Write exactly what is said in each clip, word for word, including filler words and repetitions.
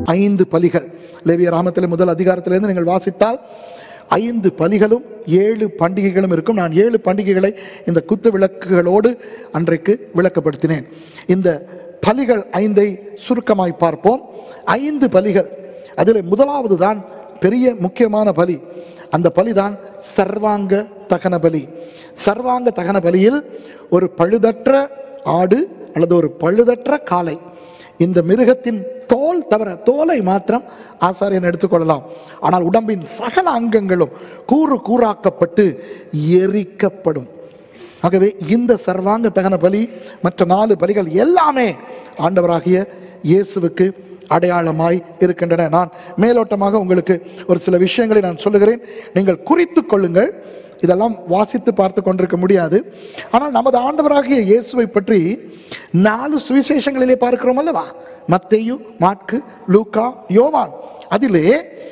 ஐந்து பலிகள். லேவிய ராமத்தில் முதல் அதிகாரத்திலிருந்து நீங்கள் வாசித்தால் ஐந்து பலிகளும் ஏழு பண்டிகைகளும் இருக்கும். நான் ஏழு பண்டிகைகளை இந்த குத்து விளக்குகளோடு அன்றைக்கு விளக்கப்படுத்தினேன். இந்த பலிகள் ஐந்தை சுருக்கமாய் பார்ப்போம். ஐந்து பலிகள், அதில் முதலாவது தான் பெரிய முக்கியமான பலி. அந்த பலிதான் சர்வாங்க தகன பலி. சர்வாங்க தகன பலியில் ஒரு பழுதற்ற ஆடு அல்லது ஒரு பழுதற்ற காளை, இந்த மிருகத்தின் தோல் தவிர, தோலை மாத்திரம் ஆசாரியன் எடுத்துக்கொள்ளலாம். ஆனால் உடம்பின் சகல அங்கங்களும் கூறு கூறாக்கப்பட்டு எரிக்கப்படும். ஆகவே இந்த சர்வாங்க தகன பலி மற்ற நாலு பலிகள் எல்லாமே ஆண்டவராகிய இயேசுவுக்கு அடையாளமாய் இருக்கின்றன. நான் மேலோட்டமாக உங்களுக்கு ஒரு சில விஷயங்களை நான் சொல்லுகிறேன், நீங்கள் குறித்து கொள்ளுங்கள். இதெல்லாம் வாசித்து பார்த்து கொண்டிருக்க முடியாது. ஆனால் நமது ஆண்டவராகிய இயேசுவை பற்றி நாலு சுவிசேஷங்களிலே பார்க்கிறோம் அல்லவா? மத்தேயு, மாற்கு, லூக்கா, யோவான். அதிலே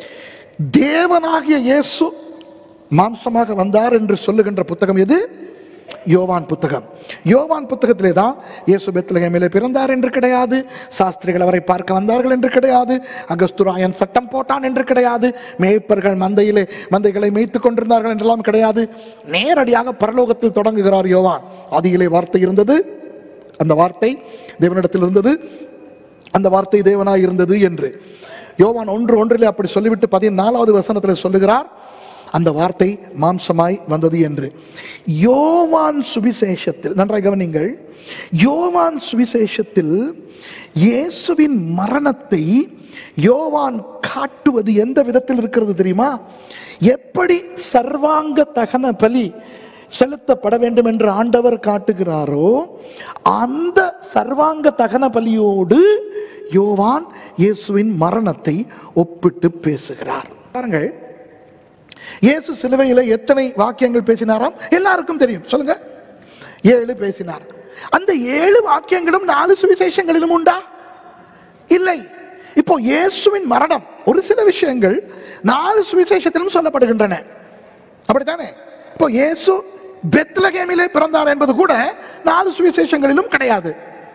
தேவனாகிய இயேசு மாம்சமாக வந்தார் என்று சொல்லுகின்ற புத்தகம் எது? யோவான் புத்தகம். யோவான் புத்தகத்திலே தான் இயேசு பெத்லகேமிலே பிறந்தார் என்று கிடையாது, சாஸ்திரிகள் அவரை பார்க்க வந்தார்கள் என்று கிடையாது, அகஸ்துராயன் சட்டம் போட்டான் என்று கிடையாது, மேய்ப்பர்கள் மந்தையிலே மந்தைகளை மேய்த்து கொண்டிருந்தார்கள் என்றெல்லாம் கிடையாது. நேரடியாக பரலோகத்தில் தொடங்குகிறார் யோவான். ஆதியிலே வார்த்தை இருந்தது, அந்த வார்த்தை தேவனிடத்தில் இருந்தது, அந்த வார்த்தை தேவனாய் இருந்தது என்று யோவான் ஒன்று ஒன்றிலே அப்படி சொல்லிவிட்டு பதினாலாவது வசனத்தில் சொல்லுகிறார், அந்த வார்த்தை மாம்சமாய் வந்தது என்று. யோவான் சுவிசேஷத்தில் நன்றாக கவனிங்கள், யோவான் சுவிசேஷத்தில் இயேசுவின் மரணத்தை யோவான் காட்டுவது எந்த விதத்தில் இருக்கிறது தெரியுமா? எப்படி சர்வாங்க தகன பலி செலுத்தப்பட வேண்டும் என்று ஆண்டவர் காட்டுகிறாரோ, அந்த சர்வாங்க தகன பலியோடு யோவான் இயேசுவின் மரணத்தை ஒப்பிட்டு பேசுகிறார். பாருங்கள், இயேசு சிலுவையில எத்தனை வாக்கியங்கள் பேசினாராம்? எல்லாருக்கும் தெரியும், சொல்லுங்க. ஏழு பேசினார். அந்த ஏழு வாக்கியங்களும் நாலு சுவிசேஷங்களிலும் உண்டா? இல்லை. இப்போ இயேசுவின் மரணம், ஒரு சில விஷயங்கள் நாலு சுவிசேஷத்திலும் சொல்லப்படுகின்றன, அப்படித்தானே? இப்போ இயேசு பெத்லகேமிலே பிறந்தார் என்பது கூட நாலு சுவிசேஷங்களிலும் கிடையாது.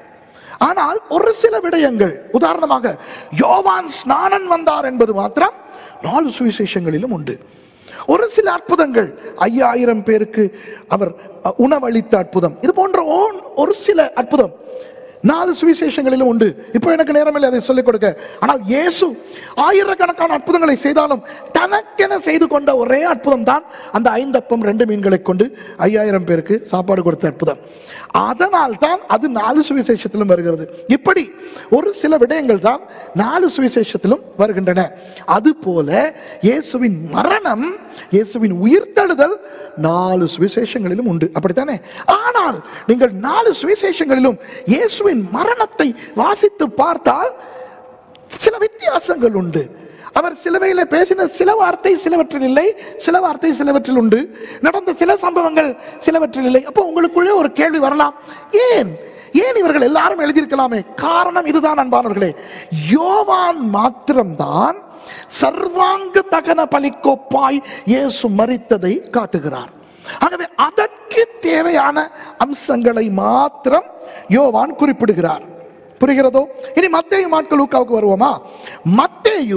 ஆனால் ஒரு சில விடயங்கள், உதாரணமாக யோவான் ஸ்நானன் வந்தார் என்பது மாத்திரம் நாலு சுவிசேஷங்களிலும் உண்டு. ஒரு சில அற்புதங்கள், ஐயாயிரம் பேருக்கு அவர் உணவளித்த அற்புதம், இது போன்ற ஒரு சில அற்புதம் நாலு சுவிசேஷங்களிலும் உண்டு. இப்போ எனக்கு நேரம் இல்லை அதை சொல்லிக் கொடுக்க. ஆனால் இயேசு ஆயிரக்கணக்கான அற்புதங்களை செய்தாலும் தனக்கென செய்து கொண்ட ஒரே அற்புதம் தான் அந்த ஐந்து அப்பம் ரெண்டு மீன்களை கொண்டு ஐயாயிரம் பேருக்கு சாப்பாடு கொடுத்த அற்புதம். அதனால் தான் அது நாலு சுவிசேஷத்திலும் வருகிறது. இப்படி ஒரு சில விடயங்கள் தான் நாலு சுவிசேஷத்திலும் வருகின்றன. அதுபோல இயேசுவின் மரணம், இயேசுவின் உயிர்த்தெழுதல் நாலு சுவிசேஷங்களிலும் உண்டு, அப்படித்தானே? ஆனால் நீங்கள் நாலு சுவிசேஷங்களிலும் இயேசுவின் மரணத்தை வாசித்து பார்த்தால் சில வித்தியாசங்கள் உண்டு. அவர் சிலுவையில பேசின சில வார்த்தை சிலவற்றில் இல்லை, சில வார்த்தை சிலவற்றில் உண்டு. நடந்த சில சம்பவங்கள் சிலவற்றில் இல்லை. அப்போ உங்களுக்குள்ளே ஒரு கேள்வி வரலாம், ஏன் ஏன் இவர்கள் எல்லாரும் எழுதியிருக்கலாமே? காரணம் இதுதான் அன்பானவர்களே, யோவான் மாத்திரம்தான் சர்வாங்க தகன பலிக்கோப்பாய் இயேசு மரித்ததை காட்டுகிறார். ஆகவே அதற்கு தேவையான அம்சங்களை மாத்திரம் யோவான் குறிப்பிடுகிறார். புரிகிறதோ? இனி மத்தேயு, மாற்கு, லூக்காவுக்கு வருவோமா? மத்தேயு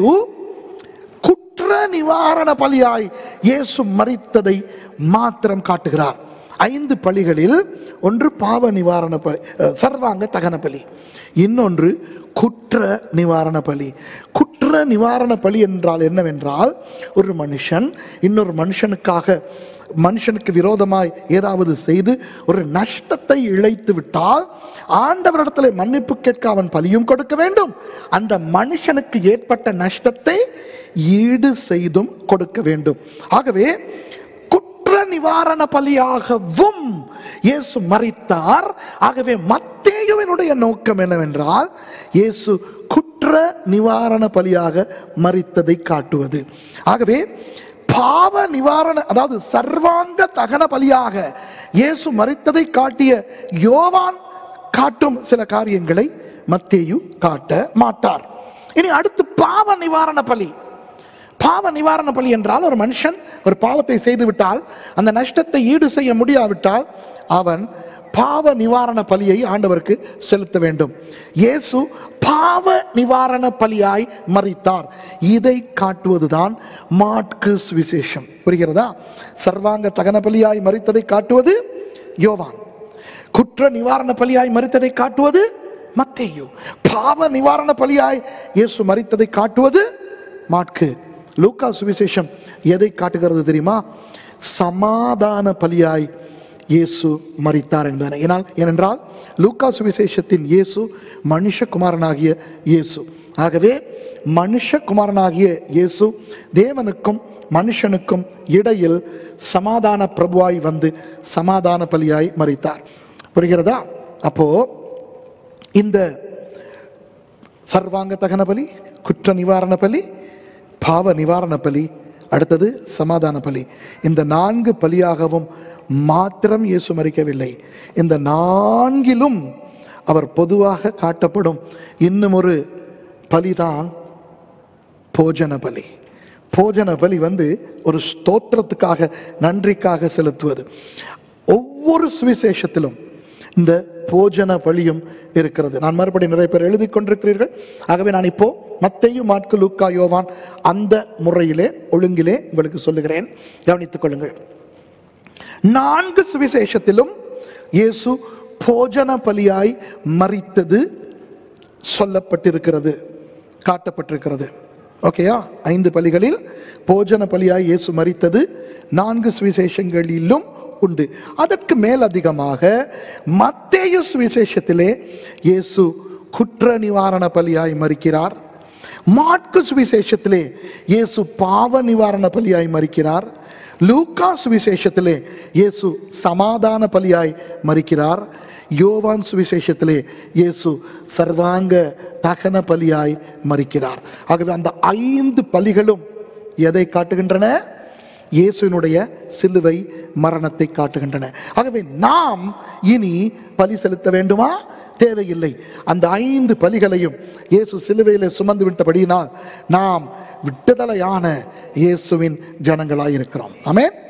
குற்ற நிவாரண பலியாய் இயேசு மரித்ததை மாத்திரம் காட்டுகிறார். ஐந்து பலிகளில் ஒன்று பாவ நிவாரண பலி, சர்வாங்க தகன பலி, இன்னொன்று குற்ற நிவாரண பலி. குற்ற நிவாரண பலி என்றால் என்னவென்றால், ஒரு மனுஷன் இன்னொரு மனுஷனுக்காக, மனுஷனுக்கு விரோதமாய் ஏதாவது செய்து ஒரு நஷ்டத்தை இழைத்து விட்டால் ஆண்டவரிடத்தில் மன்னிப்பு கேட்க அவன் பலியும் கொடுக்க வேண்டும், அந்த மனுஷனுக்கு ஏற்பட்ட நஷ்டத்தை ஈடு செய்தும் கொடுக்க வேண்டும். ஆகவே குற்ற நிவாரண பலியாகவும் இயேசு மரித்தார். ஆகவே மத்தேயுவினுடைய நோக்கம் என்னவென்றால், இயேசு குற்ற நிவாரண பலியாக மரித்ததை காட்டுவது. ஆகவே பாவ நிவாரண, அதாவது சர்வாங்க தகன பலியாக இயேசு மரித்ததை காட்டிய யோவான் காட்டும் சில காரியங்களை மத்தேயு காட்ட மாட்டார். இனி அடுத்து பாவ நிவாரண பலி. பாவ நிவாரண பலி என்றால், ஒரு மனுஷன் ஒரு பாவத்தை செய்து விட்டால் அந்த நஷ்டத்தை ஈடு செய்ய முடியாவிட்டால் அவன் பாவ நிவாரண பலியை ஆண்டவருக்கு செலுத்த வேண்டும். இயேசு பாவ நிவாரண பலியாய் மரித்தார். இதை காட்டுவதுதான் மாற்கு சுவிசேஷம். புரிகிறதா? சர்வாங்க தகன பலியாய் மரித்ததை காட்டுவது யோவான். குற்ற நிவாரண பலியாய் மரித்ததை காட்டுவது மத்தேயு. பாவ நிவாரண பலியாய் இயேசு மரித்ததை காட்டுவது மாற்கு. லூக்கா சுவிசேஷம் எதை காட்டுகிறது தெரியுமா? சமாதான பலியாய் இயேசு மரித்தார் என்பதனை. ஏனென்றால் லூக்கா சுவிசேஷத்தின் இயேசு மனுஷகுமாரனாகிய இயேசு. ஆகவே மனுஷகுமாரனாகிய இயேசு தேவனுக்கும் மனுஷனுக்கும் இடையில் சமாதான பிரபுவாய் வந்து சமாதான பலியாய் மரித்தார். புரிகிறதா? அப்போ இந்த சர்வாங்க தகன பலி, குற்ற நிவாரண பலி, பாவ நிவாரண பலி, அடுத்தது சமாதான பலி, இந்த நான்கு பலியாகவும் மாத்திரம் இயேசு மரிக்கவில்லை. இந்த நான்கிலும் அவர் பொதுவாக காட்டப்படும் இன்னும் ஒரு பலிதான் போஜன பலி. போஜன பலி வந்து ஒரு ஸ்தோத்திரத்துக்காக, நன்றிக்காக செலுத்துவது. ஒவ்வொரு சுவிசேஷத்திலும் இந்த போஜன பலியும் இருக்கிறது. நான் மறுபடியும் நிறைய பேர் எழுதி கொண்டிருக்கிறீர்கள். ஆகவே நான் இப்போ மத்தேயு, மாற்கு, லூக்கா, யோவான் அந்த முறையிலே ஒழுங்கிலே உங்களுக்கு சொல்லுகிறேன், கவனித்துக் கொள்ளுங்கள். நான்கு சுவிசேஷத்திலும் இயேசு போஜன பலியாய் மரித்தது சொல்லப்பட்டிருக்கிறது, காட்டப்பட்டிருக்கிறது. ஓகேயா? ஐந்து பலிகளில் போஜன பலியாய் இயேசு மரித்தது நான்கு சுவிசேஷங்களிலும் உண்டு. அதற்கு மேல் அதிகமாக மத்தேயு சுவிசேஷத்திலே இயேசு குற்ற நிவாரண பலியாய் மரிக்கிறார். மாற்கு சுவிசேஷத்திலே இயேசு பாவ நிவாரண பலியாய் மரிக்கிறார். லூக்கா சுவிசேஷத்திலே இயேசு சமாதான பலியாய் மரிக்கிறார். யோவான் சுவிசேஷத்திலே இயேசு சர்வாங்க தகன பலியாய் மரிக்கிறார். ஆகவே அந்த ஐந்து பலிகளும் எதை காட்டுகின்றன? இயேசுவினுடைய சிலுவை மரணத்தை காட்டுகின்றன. ஆகவே நாம் இனி பலி செலுத்த வேண்டுமா? தேவையில்லை. அந்த ஐந்து பலிகளையும் இயேசு சிலுவையிலே சுமந்து விட்டபடியினால் நாம் விடுதலையான இயேசுவின் ஜனங்களாய் இருக்கிறோம். ஆமென்.